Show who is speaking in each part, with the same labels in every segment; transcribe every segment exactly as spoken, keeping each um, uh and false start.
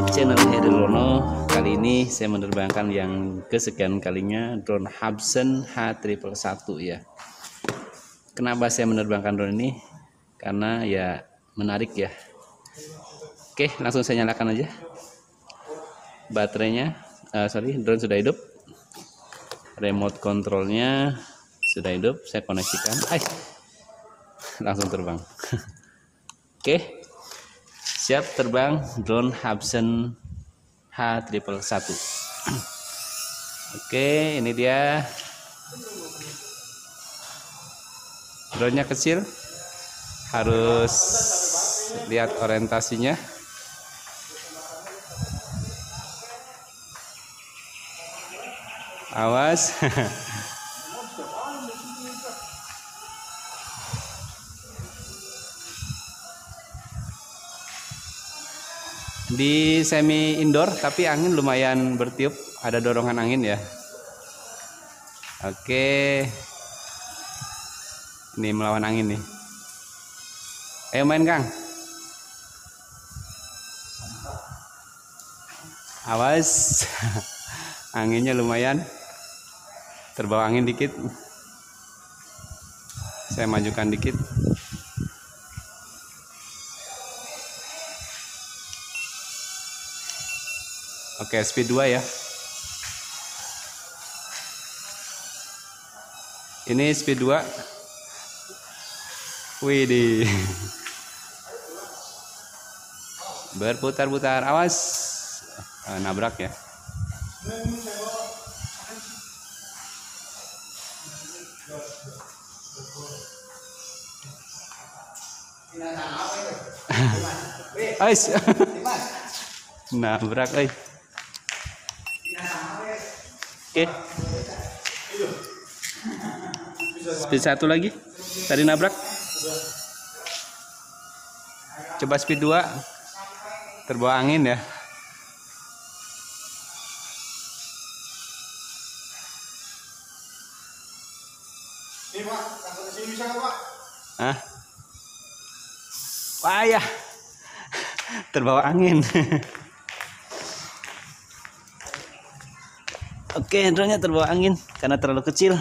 Speaker 1: channel Heri Lono. Kali ini saya menerbangkan yang kesekian kalinya drone Hubsan H satu satu ya. Kenapa saya menerbangkan drone ini? Karena ya menarik ya. Oke, langsung saya nyalakan aja. Baterainya, uh, sorry, drone sudah hidup. Remote controlnya sudah hidup. Saya koneksikan. Ay, langsung terbang. Oke. Siap terbang drone Hubsan H satu satu. Oke, ini dia. Drone-nya kecil. Harus lihat orientasinya. Awas. Di semi indoor tapi angin lumayan bertiup, ada dorongan angin ya. Oke, ini melawan angin nih. Ayo main Kang. Awas. Anginnya lumayan, terbawa angin dikit. Saya majukan dikit. Oke, speed dua ya. Ini speed dua. Widih. Berputar-putar, awas. Eh, nabrak ya. Ais. Nabrak, eh. Oke, speed satu lagi, tadi nabrak. Coba speed dua, terbawa angin ya.
Speaker 2: Ini Pak, sampai ke sini bisa nggak Pak?
Speaker 1: Hah? Payah, terbawa angin. Oke, drone-nya terbawa angin karena terlalu kecil.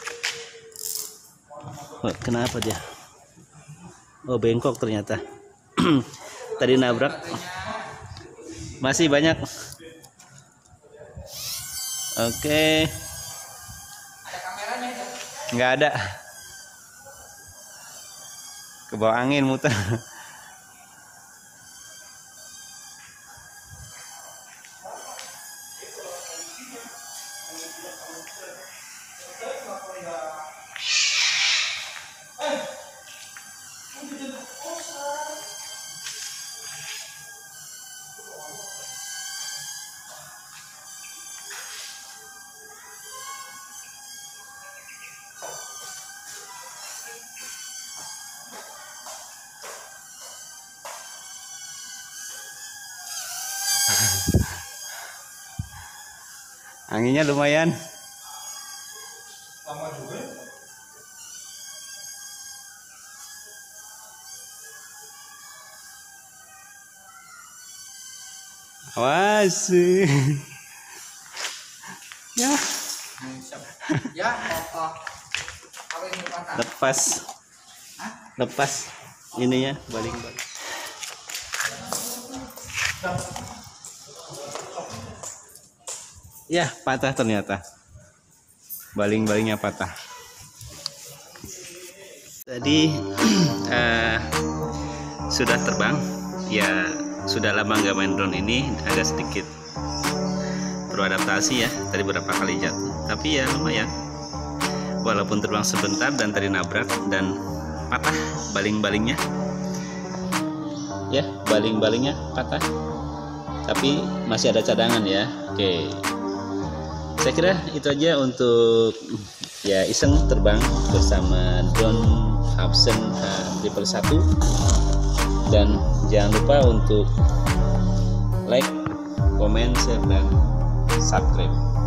Speaker 1: Oh, kenapa dia? Oh, bengkok ternyata. Tadi nabrak. Masih banyak. Oke.
Speaker 2: Ada kameranya?
Speaker 1: Nggak ada. Kebawa angin muter. Anginnya lumayan.
Speaker 2: Lama juga.
Speaker 1: Awas. Ya.
Speaker 2: Ya, apa? Apa yang patah?
Speaker 1: Lepas.
Speaker 2: Hah?
Speaker 1: Lepas ininya, baling-baling. Ya, patah ternyata. Baling-balingnya patah. Tadi uh, sudah terbang. Ya, sudah lama nggak main drone ini, agak sedikit beradaptasi ya. Tadi beberapa kali jatuh, tapi ya lumayan. Walaupun terbang sebentar dan tadi nabrak dan patah baling-balingnya. Ya, baling-balingnya patah. Tapi masih ada cadangan ya. Oke. Saya kira itu aja untuk ya iseng terbang bersama drone Hubsan H satu satu. Dan jangan lupa untuk like, comment, share, dan subscribe.